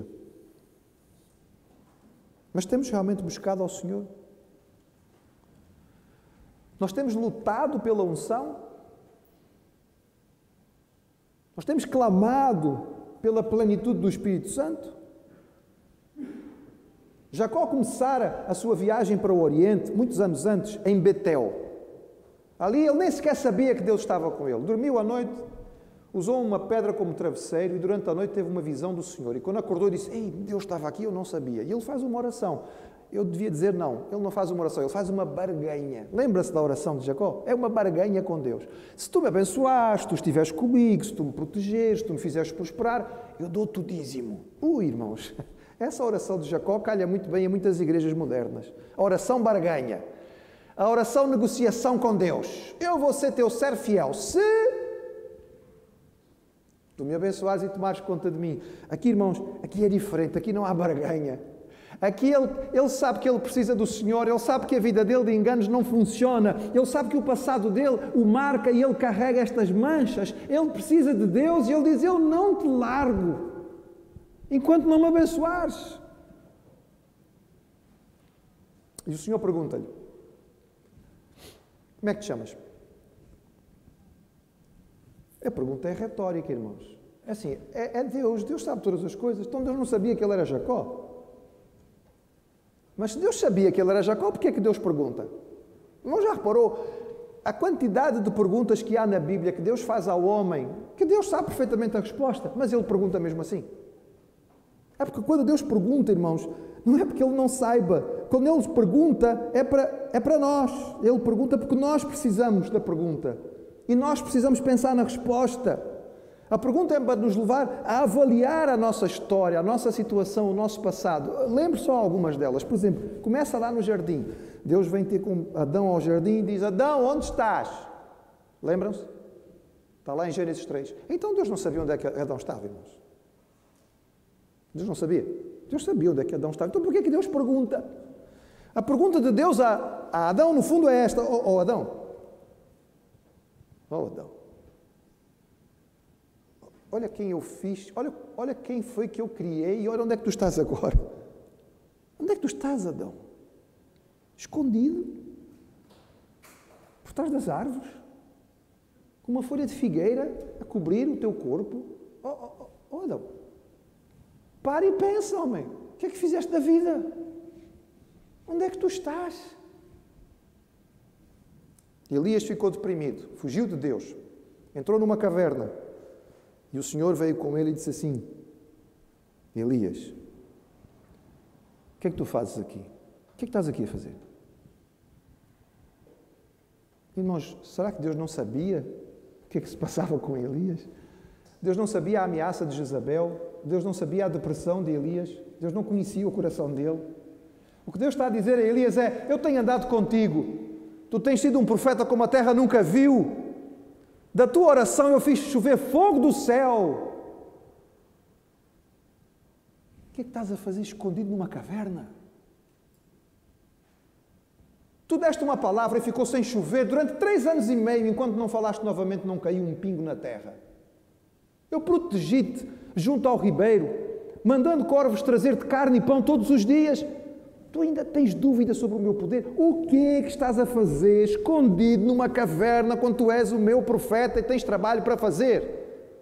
Mas temos realmente buscado ao Senhor? Nós temos lutado pela unção? Nós temos clamado pela plenitude do Espírito Santo? Jacó começara a sua viagem para o Oriente, muitos anos antes, em Betel. Ali ele nem sequer sabia que Deus estava com ele. Dormiu à noite, usou uma pedra como travesseiro e durante a noite teve uma visão do Senhor. E quando acordou disse, ei, Deus estava aqui, eu não sabia. E ele faz uma oração. Eu devia dizer não, ele não faz uma oração, ele faz uma barganha. Lembra-se da oração de Jacó? É uma barganha com Deus. Se tu me abençoares, se tu estiveres comigo, se tu me protegeres, se tu me fizeres prosperar, eu dou-te o dízimo. Irmãos, essa oração de Jacó calha muito bem em muitas igrejas modernas. A oração barganha. A oração negociação com Deus. Eu vou ser teu servo fiel se tu me abençoares e tomares conta de mim. Aqui, irmãos, aqui é diferente, aqui não há barganha. Aqui ele sabe que ele precisa do Senhor, ele sabe que a vida dele de enganos não funciona, ele sabe que o passado dele o marca e ele carrega estas manchas, ele precisa de Deus e ele diz, eu não te largo, enquanto não me abençoares. E o Senhor pergunta-lhe, como é que te chamas? A pergunta é retórica, irmãos. É assim, é Deus, Deus sabe todas as coisas, então Deus não sabia que ele era Jacó. Mas se Deus sabia que ele era Jacó, porquê é que Deus pergunta? Não já reparou a quantidade de perguntas que há na Bíblia que Deus faz ao homem, que Deus sabe perfeitamente a resposta, mas ele pergunta mesmo assim? É porque quando Deus pergunta, irmãos, não é porque ele não saiba. Quando ele pergunta, é para nós. Ele pergunta porque nós precisamos da pergunta. E nós precisamos pensar na resposta. A pergunta é para nos levar a avaliar a nossa história, a nossa situação, o nosso passado. Lembre só algumas delas. Por exemplo, começa lá no jardim. Deus vem ter com Adão ao jardim e diz, Adão, onde estás? Lembram-se? Está lá em Gênesis 3. Então Deus não sabia onde é que Adão estava, irmãos. Deus não sabia. Deus sabia onde é que Adão estava. Então porquê é que Deus pergunta? A pergunta de Deus a Adão, no fundo, é esta. Adão. Adão. Olha quem eu fiz, olha quem foi que eu criei e olha onde é que tu estás agora. Onde é que tu estás, Adão? Escondido? Por trás das árvores? Com uma folha de figueira a cobrir o teu corpo? Adão, para e pensa, homem. O que é que fizeste da vida? Onde é que tu estás? Elias ficou deprimido, fugiu de Deus, entrou numa caverna. E o Senhor veio com ele e disse assim, Elias, o que é que tu fazes aqui? O que é que estás aqui a fazer? Irmãos, será que Deus não sabia o que é que se passava com Elias? Deus não sabia a ameaça de Jezabel? Deus não sabia a depressão de Elias? Deus não conhecia o coração dele? O que Deus está a dizer a Elias é, eu tenho andado contigo, tu tens sido um profeta como a terra nunca viu. Da tua oração eu fiz chover fogo do céu. O que é que estás a fazer escondido numa caverna? Tu deste uma palavra e ficou sem chover durante 3 anos e meio, enquanto não falaste novamente, não caiu um pingo na terra. Eu protegi-te junto ao ribeiro, mandando corvos trazer-te carne e pão todos os dias. Tu ainda tens dúvida sobre o meu poder? O que é que estás a fazer escondido numa caverna quando tu és o meu profeta e tens trabalho para fazer?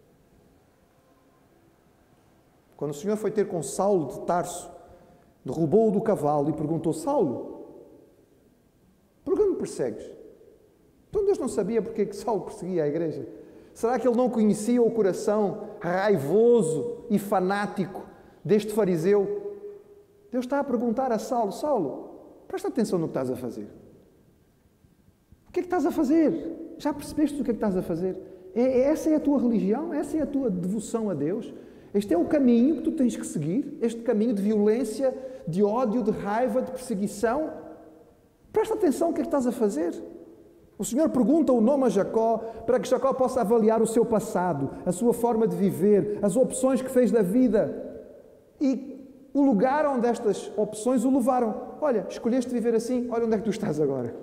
Quando o Senhor foi ter com Saulo de Tarso, derrubou-o do cavalo e perguntou, Saulo, por que me persegues? Então Deus não sabia porque é que Saulo perseguia a igreja? Será que ele não conhecia o coração raivoso e fanático deste fariseu? Deus está a perguntar a Saulo, Saulo, presta atenção no que estás a fazer. O que é que estás a fazer? Já percebeste o que é que estás a fazer? Essa é a tua religião? Essa é a tua devoção a Deus? Este é o caminho que tu tens que seguir? Este caminho de violência, de ódio, de raiva, de perseguição? Presta atenção no que é que estás a fazer. O Senhor pergunta o nome a Jacó para que Jacó possa avaliar o seu passado, a sua forma de viver, as opções que fez da vida. E o lugar onde estas opções o levaram. Olha, escolheste viver assim, olha onde é que tu estás agora.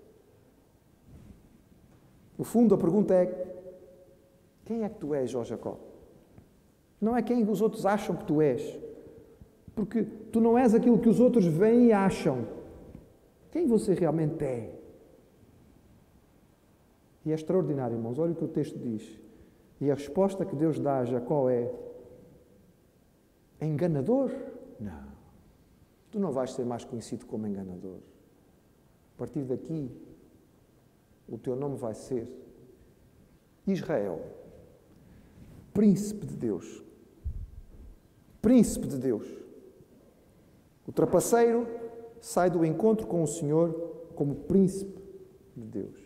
No fundo, a pergunta é, quem é que tu és, ó Jacó? Não é quem os outros acham que tu és. Porque tu não és aquilo que os outros veem e acham. Quem você realmente é? E é extraordinário, irmãos. Olha o que o texto diz. E a resposta que Deus dá a Jacó é enganador? Não. Tu não vais ser mais conhecido como enganador. A partir daqui, o teu nome vai ser Israel, príncipe de Deus. Príncipe de Deus. O trapaceiro sai do encontro com o Senhor como príncipe de Deus.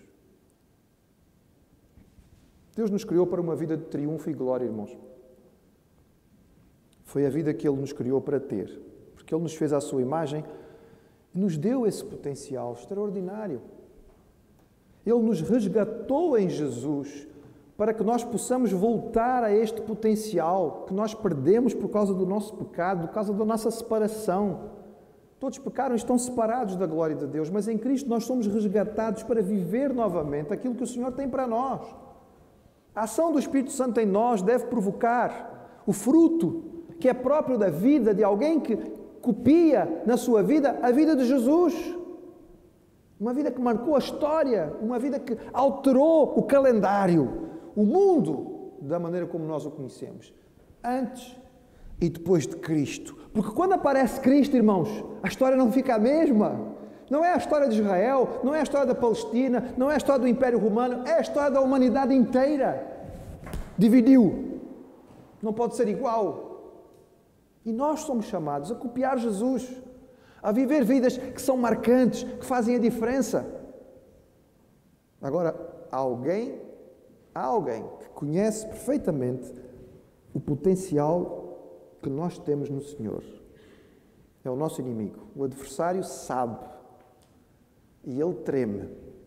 Deus nos criou para uma vida de triunfo e glória, irmãos. Foi a vida que Ele nos criou para ter, porque Ele nos fez à sua imagem e nos deu esse potencial extraordinário. Ele nos resgatou em Jesus para que nós possamos voltar a este potencial que nós perdemos por causa do nosso pecado, por causa da nossa separação. Todos pecaram e estão separados da glória de Deus, mas em Cristo nós somos resgatados para viver novamente aquilo que o Senhor tem para nós. A ação do Espírito Santo em nós deve provocar o fruto que é próprio da vida de alguém que copia na sua vida a vida de Jesus. Uma vida que marcou a história, uma vida que alterou o calendário, o mundo, da maneira como nós o conhecemos, antes e depois de Cristo. Porque quando aparece Cristo, irmãos, a história não fica a mesma. Não é a história de Israel, não é a história da Palestina, não é a história do Império Romano, é a história da humanidade inteira. Dividiu. Não pode ser igual. E nós somos chamados a copiar Jesus, a viver vidas que são marcantes, que fazem a diferença. Agora, há alguém que conhece perfeitamente o potencial que nós temos no Senhor. É o nosso inimigo. O adversário sabe e ele treme.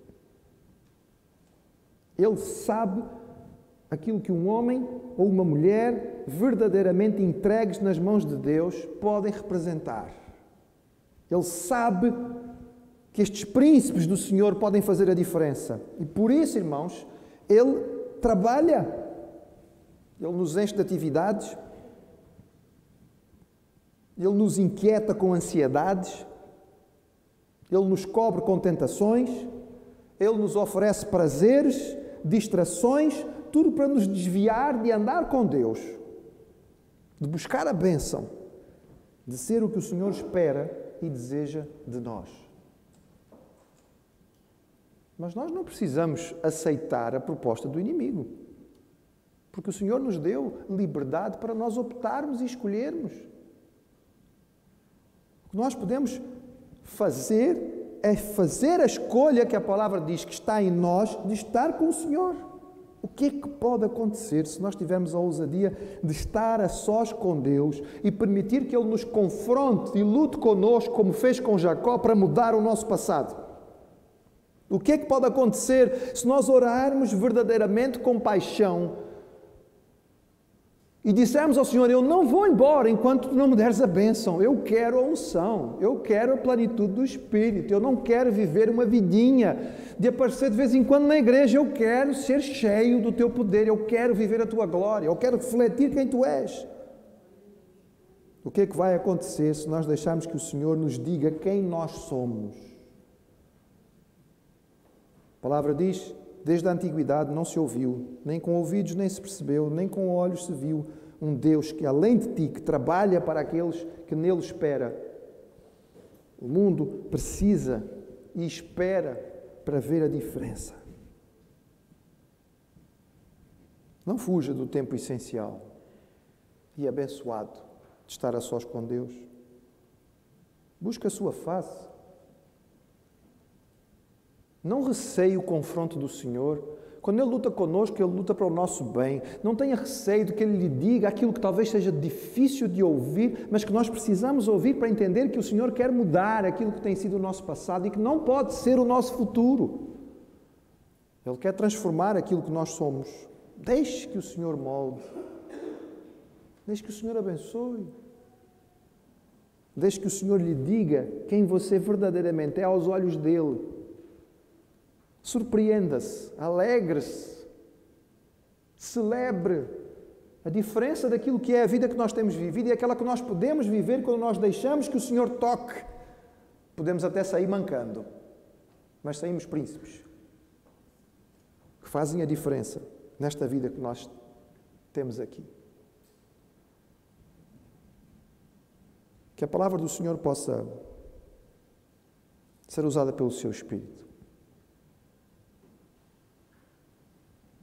Ele sabe aquilo que um homem ou uma mulher verdadeiramente entregues nas mãos de Deus podem representar. Ele sabe que estes príncipes do Senhor podem fazer a diferença. E por isso, irmãos, Ele trabalha. Ele nos enche de atividades. Ele nos inquieta com ansiedades. Ele nos cobre com tentações. Ele nos oferece prazeres, distrações, tudo para nos desviar de andar com Deus, de buscar a bênção, de ser o que o Senhor espera e deseja de nós. Mas nós não precisamos aceitar a proposta do inimigo, porque o Senhor nos deu liberdade para nós optarmos e escolhermos. O que nós podemos fazer é fazer a escolha que a palavra diz que está em nós, de estar com o Senhor. O que é que pode acontecer se nós tivermos a ousadia de estar a sós com Deus e permitir que Ele nos confronte e lute connosco, como fez com Jacó, para mudar o nosso passado? O que é que pode acontecer se nós orarmos verdadeiramente com paixão e dissermos ao Senhor: eu não vou embora enquanto tu não me deres a bênção, eu quero a unção, eu quero a plenitude do Espírito, eu não quero viver uma vidinha de aparecer de vez em quando na igreja, eu quero ser cheio do teu poder, eu quero viver a tua glória, eu quero refletir quem tu és. O que é que vai acontecer se nós deixarmos que o Senhor nos diga quem nós somos? A palavra diz: desde a antiguidade não se ouviu, nem com ouvidos nem se percebeu, nem com olhos se viu um Deus que, além de ti, que trabalha para aqueles que nele espera. O mundo precisa e espera para ver a diferença. Não fuja do tempo essencial e abençoado de estar a sós com Deus. Busca a sua face. Não receie o confronto do Senhor. Quando Ele luta conosco, Ele luta para o nosso bem. Não tenha receio de que Ele lhe diga aquilo que talvez seja difícil de ouvir, mas que nós precisamos ouvir para entender que o Senhor quer mudar aquilo que tem sido o nosso passado e que não pode ser o nosso futuro. Ele quer transformar aquilo que nós somos. Deixe que o Senhor molde. Deixe que o Senhor abençoe. Deixe que o Senhor lhe diga quem você verdadeiramente é aos olhos dEle. Surpreenda-se, alegre-se, celebre a diferença daquilo que é a vida que nós temos vivido e aquela que nós podemos viver quando nós deixamos que o Senhor toque. Podemos até sair mancando, mas saímos príncipes, que fazem a diferença nesta vida que nós temos aqui. Que a palavra do Senhor possa ser usada pelo seu Espírito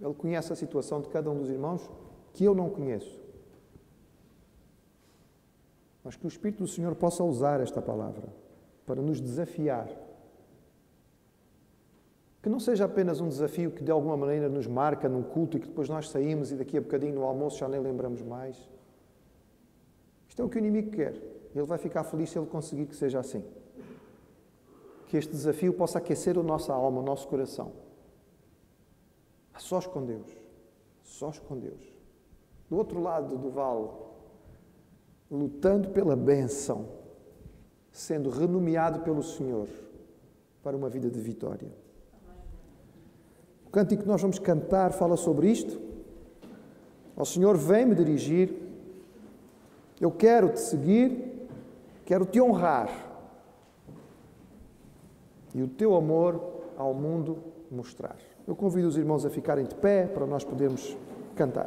Ele conhece a situação de cada um dos irmãos que eu não conheço. Mas que o Espírito do Senhor possa usar esta palavra para nos desafiar. Que não seja apenas um desafio que de alguma maneira nos marca num culto e que depois nós saímos e daqui a bocadinho no almoço já nem lembramos mais. Isto é o que o inimigo quer. Ele vai ficar feliz se ele conseguir que seja assim. Que este desafio possa aquecer a nossa alma, o nosso coração. A sós com Deus. Sós com Deus. Do outro lado do vale, lutando pela bênção, sendo renomeado pelo Senhor para uma vida de vitória. O cântico que nós vamos cantar fala sobre isto. O Senhor vem-me dirigir. Eu quero te seguir, quero te honrar. E o teu amor ao mundo mostrar. Eu convido os irmãos a ficarem de pé para nós podermos cantar.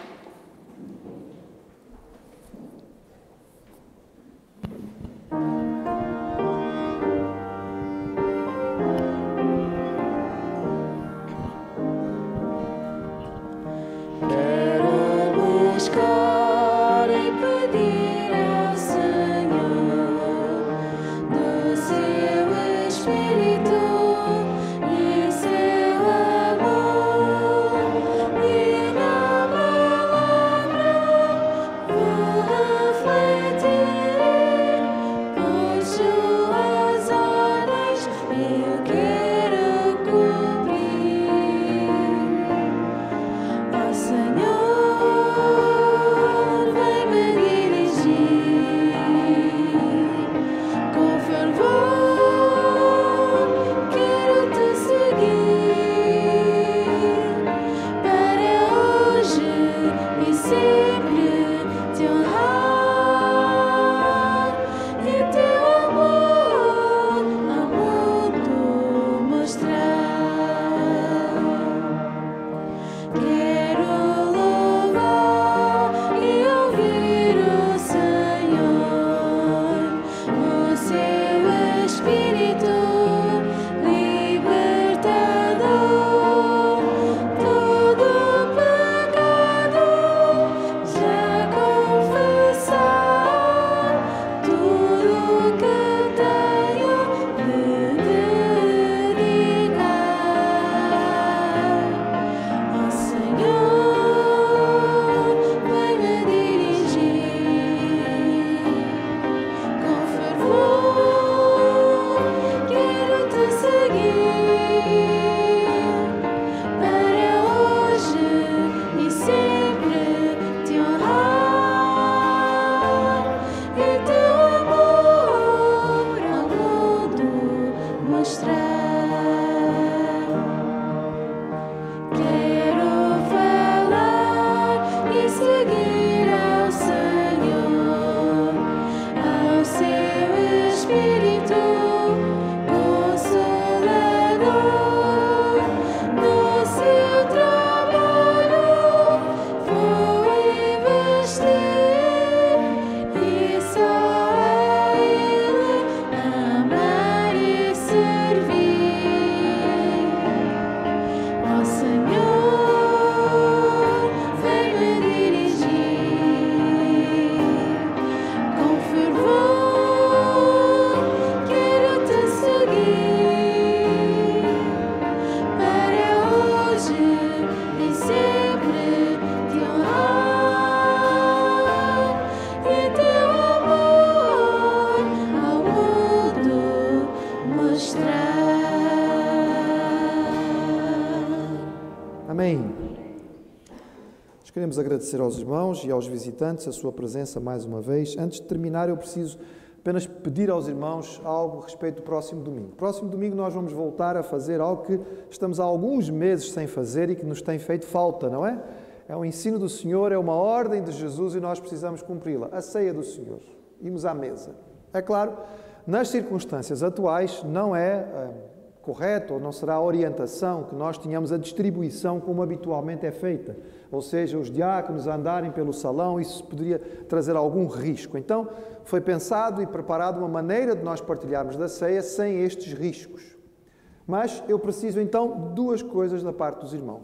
Queremos agradecer aos irmãos e aos visitantes a sua presença mais uma vez. Antes de terminar, eu preciso apenas pedir aos irmãos algo a respeito do próximo domingo. Próximo domingo nós vamos voltar a fazer algo que estamos há alguns meses sem fazer e que nos tem feito falta, não é? É um ensino do Senhor, é uma ordem de Jesus e nós precisamos cumpri-la. A ceia do Senhor. Irmos à mesa. É claro, nas circunstâncias atuais não é correto ou não será a orientação que nós tenhamos a distribuição como habitualmente é feita. Ou seja, os diáconos andarem pelo salão, isso poderia trazer algum risco. Então, foi pensado e preparado uma maneira de nós partilharmos da ceia sem estes riscos. Mas eu preciso, então, duas coisas da parte dos irmãos.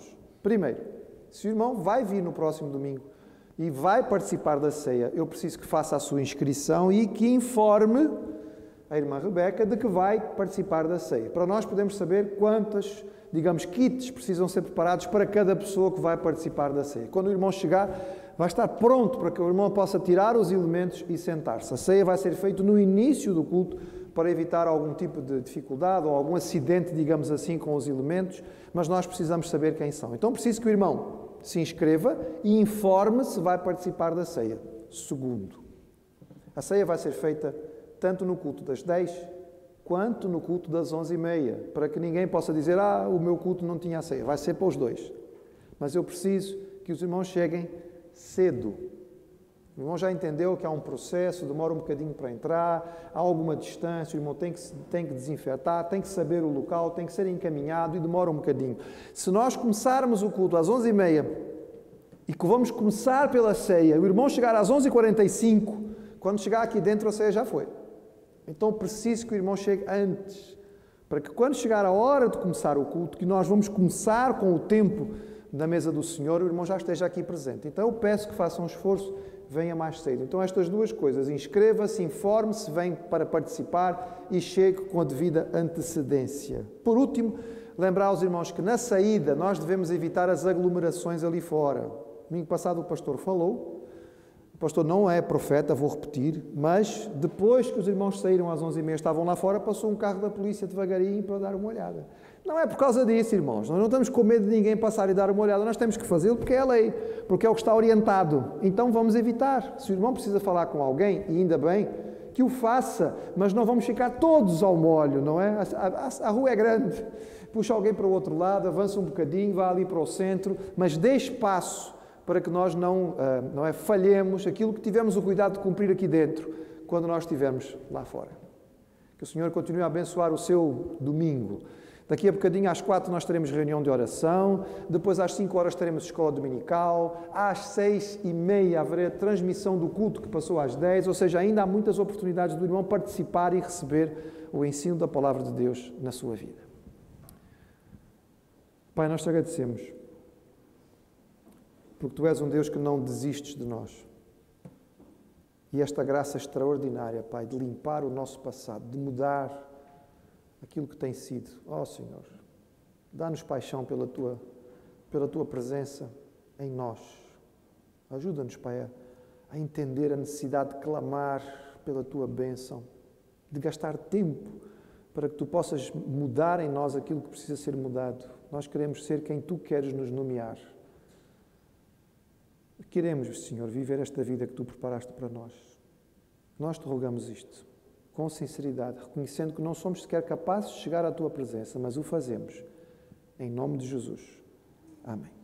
Primeiro, se o irmão vai vir no próximo domingo e vai participar da ceia, eu preciso que faça a sua inscrição e que informe a irmã Rebeca de que vai participar da ceia. Para nós podermos saber quantas, digamos, kits precisam ser preparados para cada pessoa que vai participar da ceia. Quando o irmão chegar, vai estar pronto para que o irmão possa tirar os elementos e sentar-se. A ceia vai ser feita no início do culto para evitar algum tipo de dificuldade ou algum acidente, digamos assim, com os elementos, mas nós precisamos saber quem são. Então preciso que o irmão se inscreva e informe se vai participar da ceia. Segundo, a ceia vai ser feita tanto no culto das 10 quanto no culto das 11h30, para que ninguém possa dizer, o meu culto não tinha a ceia. Vai ser para os dois. Mas eu preciso que os irmãos cheguem cedo. O irmão já entendeu que há um processo, demora um bocadinho para entrar, há alguma distância, o irmão tem que desinfetar, tem que saber o local, tem que ser encaminhado e demora um bocadinho. Se nós começarmos o culto às 11h30 e que vamos começar pela ceia, o irmão chegar às 11h45, quando chegar aqui dentro a ceia já foi. Então preciso que o irmão chegue antes, para que quando chegar a hora de começar o culto, que nós vamos começar com o tempo da mesa do Senhor, o irmão já esteja aqui presente. Então eu peço que façam um esforço, venha mais cedo. Então estas duas coisas, inscreva-se, informe-se, vem para participar e chegue com a devida antecedência. Por último, lembrar aos irmãos que na saída nós devemos evitar as aglomerações ali fora. Domingo passado o pastor falou, o pastor não é profeta, vou repetir, mas depois que os irmãos saíram às 11h30, estavam lá fora, passou um carro da polícia devagarinho para dar uma olhada. Não é por causa disso, irmãos. Nós não estamos com medo de ninguém passar e dar uma olhada. Nós temos que fazê-lo porque é a lei, porque é o que está orientado. Então vamos evitar. Se o irmão precisa falar com alguém, e ainda bem, que o faça, mas não vamos ficar todos ao molho, não é? A rua é grande. Puxa alguém para o outro lado, avança um bocadinho, vá ali para o centro, mas dê espaço para que nós não falhemos aquilo que tivemos o cuidado de cumprir aqui dentro, quando nós estivermos lá fora. Que o Senhor continue a abençoar o seu domingo. Daqui a bocadinho, às 4, nós teremos reunião de oração, depois às 5 horas teremos escola dominical, às 6h30 haverá transmissão do culto que passou às 10, ou seja, ainda há muitas oportunidades do irmão participar e receber o ensino da Palavra de Deus na sua vida. Pai, nós te agradecemos, porque Tu és um Deus que não desistes de nós. E esta graça extraordinária, Pai, de limpar o nosso passado, de mudar aquilo que tem sido. Ó Senhor, dá-nos paixão pela tua presença em nós. Ajuda-nos, Pai, a entender a necessidade de clamar pela Tua bênção, de gastar tempo para que Tu possas mudar em nós aquilo que precisa ser mudado. Nós queremos ser quem Tu queres nos nomear. Queremos, Senhor, viver esta vida que Tu preparaste para nós. Nós Te rogamos isto, com sinceridade, reconhecendo que não somos sequer capazes de chegar à Tua presença, mas o fazemos. Em nome de Jesus. Amém.